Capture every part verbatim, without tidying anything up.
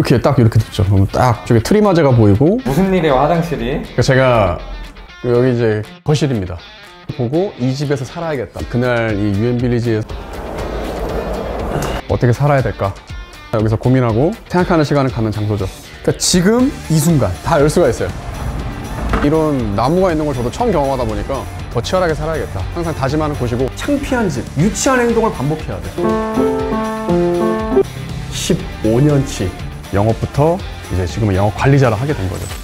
이렇게 딱 이렇게 됐죠. 그럼 딱 저기 트리마제가 보이고. 무슨 일이에요, 화장실이? 그러니까 제가 여기 이제 거실입니다. 보고 이 집에서 살아야겠다. 그날 이 유엔빌리지에서 어떻게 살아야 될까? 여기서 고민하고 생각하는 시간을 갖는 장소죠. 그러니까 지금 이 순간 다 열 수가 있어요. 이런 나무가 있는 걸 저도 처음 경험하다 보니까 더 치열하게 살아야겠다. 항상 다짐하는 곳이고, 창피한 집, 유치한 행동을 반복해야 돼. 십오 년치 영업부터 이제 지금은 영업 관리자를 하게 된 거죠.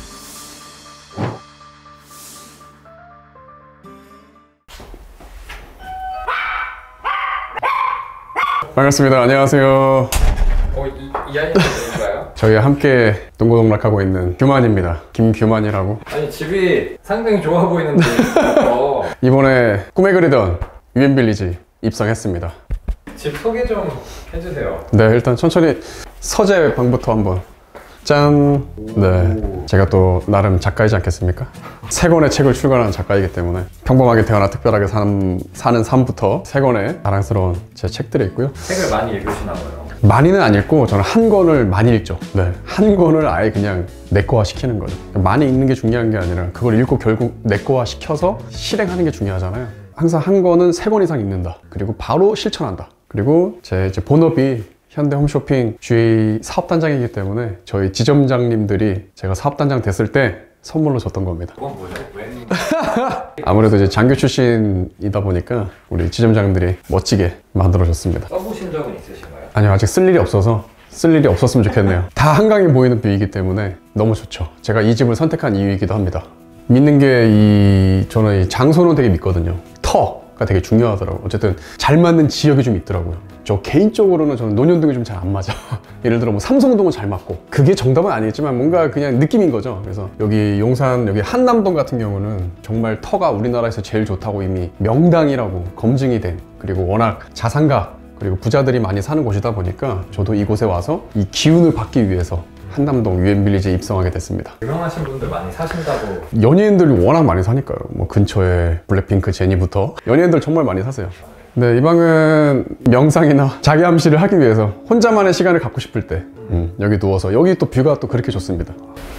반갑습니다. 안녕하세요. 어, 이, 이 아이는 누군가요? 저희 함께 동고동락하고 있는 규만입니다. 김규만이라고. 아니, 집이 상당히 좋아 보이는데 어. 이번에 꿈에 그리던 유엔빌리지 입성했습니다. 집 소개 좀 해주세요. 네, 일단 천천히 서재 방부터 한번. 짠! 네, 제가 또 나름 작가이지 않겠습니까? 세 권의 책을 출간한 작가이기 때문에 평범하게 태어나 특별하게 사는, 사는 삶부터 세 권의 자랑스러운 제 책들이 있고요. 책을 많이 읽으시나 봐요. 많이는 안 읽고 저는 한 권을 많이 읽죠. 네, 한 권을 아예 그냥 내 거화 시키는 거죠. 많이 읽는 게 중요한 게 아니라 그걸 읽고 결국 내 거화 시켜서 실행하는 게 중요하잖아요. 항상 한 권은 세 권 이상 읽는다. 그리고 바로 실천한다. 그리고 제 이제 본업이 현대 홈쇼핑 지에이 사업단장이기 때문에 저희 지점장님들이 제가 사업단장 됐을 때 선물로 줬던 겁니다. 그건 뭐죠? 웬... 아무래도 이제 장교 출신이다 보니까 우리 지점장들이 멋지게 만들어줬습니다. 써보신 적은 있으신가요? 아니요, 아직 쓸 일이 없어서 쓸 일이 없었으면 좋겠네요. 다 한강이 보이는 뷰이기 때문에 너무 좋죠. 제가 이 집을 선택한 이유이기도 합니다. 믿는 게 이 저는 이 장소는 되게 믿거든요. 터가 되게 중요하더라고요. 어쨌든 잘 맞는 지역이 좀 있더라고요. 저 개인적으로는 저는 논현동이 좀 잘 안 맞아. 예를 들어 뭐 삼성동은 잘 맞고, 그게 정답은 아니겠지만 뭔가 그냥 느낌인 거죠. 그래서 여기 용산, 여기 한남동 같은 경우는 정말 터가 우리나라에서 제일 좋다고 이미 명당이라고 검증이 된, 그리고 워낙 자산가 그리고 부자들이 많이 사는 곳이다 보니까 저도 이곳에 와서 이 기운을 받기 위해서 한남동 유엔빌리지에 입성하게 됐습니다. 유명하신 분들 많이 사신다고. 연예인들이 워낙 많이 사니까요. 뭐 근처에 블랙핑크 제니부터 연예인들 정말 많이 사세요. 네, 이 방은 명상이나 자기 암시를 하기 위해서 혼자만의 시간을 갖고 싶을 때 음, 여기 누워서, 여기 또 뷰가 또 그렇게 좋습니다.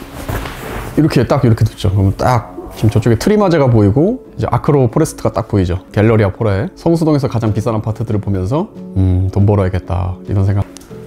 이렇게 딱 이렇게 됐죠. 그럼 딱 지금 저쪽에 트리마제가 보이고 이제 아크로 포레스트가 딱 보이죠. 갤러리아 포레, 성수동에서 가장 비싼 아파트들을 보면서 음, 돈 벌어야겠다 이런 생각.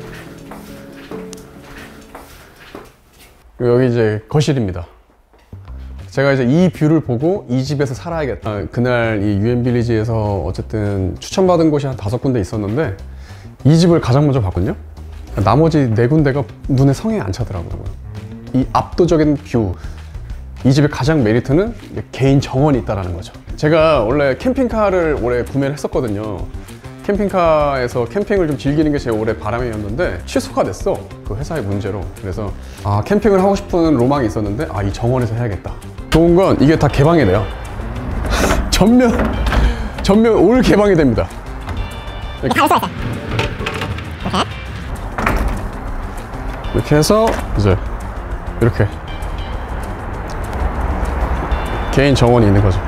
여기 이제 거실입니다. 제가 이제 이 뷰를 보고 이 집에서 살아야겠다. 아, 그날 이 유엔빌리지에서 어쨌든 추천받은 곳이 한 다섯 군데 있었는데 이 집을 가장 먼저 봤거든요. 나머지 네 군데가 눈에 성에 안 차더라고요. 이 압도적인 뷰, 이 집의 가장 메리트는 개인 정원이 있다는 거죠. 제가 원래 캠핑카를 올해 구매를 했었거든요. 캠핑카에서 캠핑을 좀 즐기는 게 제 올해 바람이었는데 취소가 됐어, 그 회사의 문제로. 그래서 아, 캠핑을 하고 싶은 로망이 있었는데 아, 이 정원에서 해야겠다. 좋은 건 이게 다 개방이 돼요. 전면 전면 올 개방이 됩니다. 이렇게. 이렇게 이렇게 해서 이제 이렇게 개인 정원이 있는 거죠.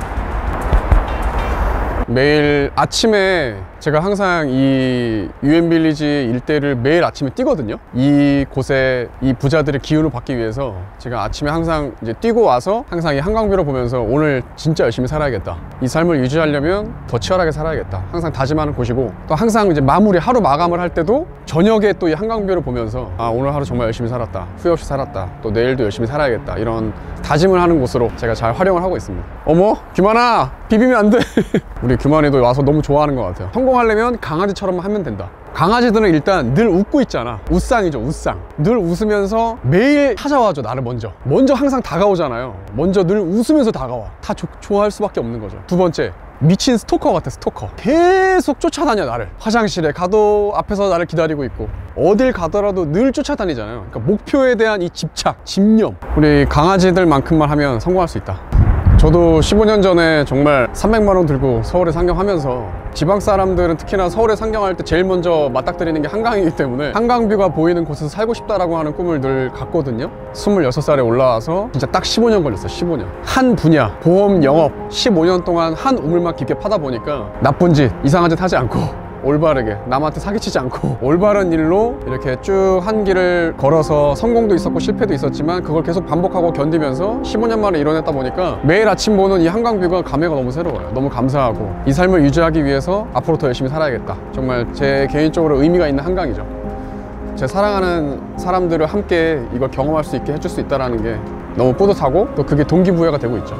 매일 아침에 제가 항상 이 유엔빌리지 일대를 매일 아침에 뛰거든요. 이 곳에 이 부자들의 기운을 받기 위해서 제가 아침에 항상 이제 뛰고 와서 항상 이 한강뷰를 보면서 오늘 진짜 열심히 살아야겠다, 이 삶을 유지하려면 더 치열하게 살아야겠다 항상 다짐하는 곳이고, 또 항상 이제 마무리 하루 마감을 할 때도 저녁에 또 이 한강뷰를 보면서 아, 오늘 하루 정말 열심히 살았다, 후회 없이 살았다, 또 내일도 열심히 살아야겠다, 이런 다짐을 하는 곳으로 제가 잘 활용을 하고 있습니다. 어머, 규만아, 비비면 안 돼. 우리 규만이도 와서 너무 좋아하는 것 같아요. 성공하려면 강아지처럼 하면 된다. 강아지들은 일단 늘 웃고 있잖아. 웃상이죠, 웃상. 늘 웃으면서 매일 찾아와줘, 나를 먼저. 먼저 항상 다가오잖아요. 먼저 늘 웃으면서 다가와. 다 조, 좋아할 수밖에 없는 거죠. 두 번째, 미친 스토커 같아, 스토커. 계속 쫓아다녀, 나를. 화장실에 가도 앞에서 나를 기다리고 있고, 어딜 가더라도 늘 쫓아다니잖아요. 그러니까 목표에 대한 이 집착, 집념. 우리 강아지들만큼만 하면 성공할 수 있다. 저도 십오 년 전에 정말 삼백만 원 들고 서울에 상경하면서, 지방 사람들은 특히나 서울에 상경할 때 제일 먼저 맞닥뜨리는 게 한강이기 때문에 한강뷰가 보이는 곳에서 살고 싶다라고 하는 꿈을 늘 갖거든요. 스물여섯 살에 올라와서 진짜 딱 십오 년 걸렸어요. 십오 년. 한 분야, 보험 영업 십오 년 동안 한 우물만 깊게 파다 보니까 나쁜 짓, 이상한 짓 하지 않고 올바르게 남한테 사기치지 않고 올바른 일로 이렇게 쭉 한 길을 걸어서 성공도 있었고 실패도 있었지만 그걸 계속 반복하고 견디면서 십오 년 만에 이뤄냈다 보니까 매일 아침 보는 이 한강뷰가 감회가 너무 새로워요. 너무 감사하고 이 삶을 유지하기 위해서 앞으로 더 열심히 살아야겠다. 정말 제 개인적으로 의미가 있는 한강이죠. 제 사랑하는 사람들을 함께 이걸 경험할 수 있게 해줄 수 있다는 게 너무 뿌듯하고 또 그게 동기부여가 되고 있죠.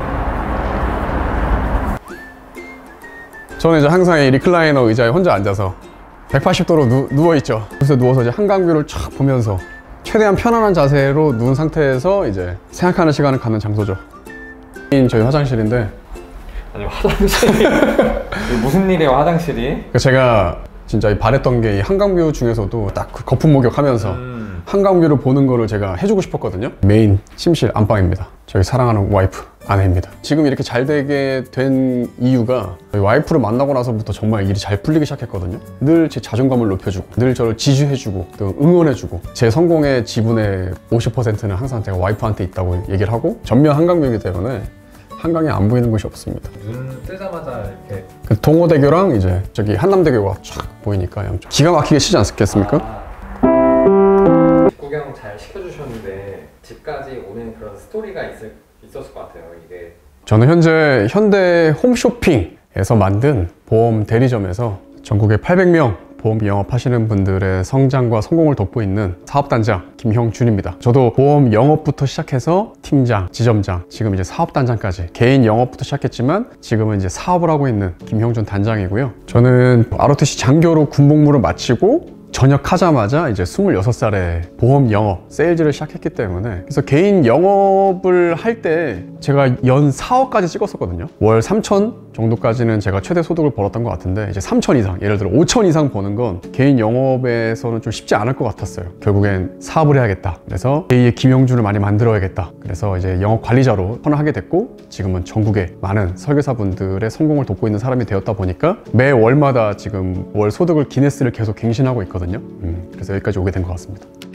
저는 이제 항상 이 리클라이너 의자에 혼자 앉아서 백팔십 도로 누, 누워있죠. 그래서 누워서 이제 한강뷰를 쫙 보면서 최대한 편안한 자세로 누운 상태에서 이제 생각하는 시간을 갖는 장소죠. 저희 화장실인데 아니 화장실이 무슨 일이에요 화장실이? 제가 진짜 바랬던 게 이 한강뷰 중에서도 딱 그 거품 목욕하면서 음. 한강뷰를 보는 거를 제가 해주고 싶었거든요. 메인 침실 안방입니다. 저희 사랑하는 와이프 아내입니다. 지금 이렇게 잘 되게 된 이유가 저희 와이프를 만나고 나서부터 정말 일이 잘 풀리기 시작했거든요. 늘 제 자존감을 높여주고 늘 저를 지지해주고 또 응원해주고 제 성공의 지분의 오십 퍼센트는 항상 제가 와이프한테 있다고 얘기를 하고 전면 한강뷰이기 때문에 한강이 안 보이는 곳이 없습니다. 눈 뜨자마자 이렇게 그 동호대교랑 이제 저기 한남대교가 쫙 보이니까 양쪽 기가 막히게 치지 않겠습니까? 아, 집 구경 잘 시켜주셨는데 집까지 오는 그런 스토리가 있을, 있었을 것 같아요. 이게 저는 현재 현대 홈쇼핑에서 만든 보험 대리점에서 전국에 팔백 명 보험 영업하시는 분들의 성장과 성공을 돕고 있는 사업단장 김형준입니다. 저도 보험 영업부터 시작해서 팀장, 지점장, 지금 이제 사업단장까지 개인 영업부터 시작했지만 지금은 이제 사업을 하고 있는 김형준 단장이고요. 저는 알오티씨 장교로 군복무를 마치고 전역하자마자 이제 스물여섯 살에 보험 영업, 세일즈를 시작했기 때문에 그래서 개인 영업을 할 때 제가 연 사억까지 찍었었거든요. 월 삼천 정도까지는 제가 최대 소득을 벌었던 것 같은데 이제 삼천 이상, 예를 들어 오천 이상 버는 건 개인 영업에서는 좀 쉽지 않을 것 같았어요. 결국엔 사업을 해야겠다. 그래서 제이의 김형준을 많이 만들어야겠다. 그래서 이제 영업 관리자로 선언하게 됐고 지금은 전국의 많은 설계사분들의 성공을 돕고 있는 사람이 되었다 보니까 매 월마다 지금 월 소득을 기네스를 계속 갱신하고 있거든요. 음, 그래서 여기까지 오게 된 것 같습니다.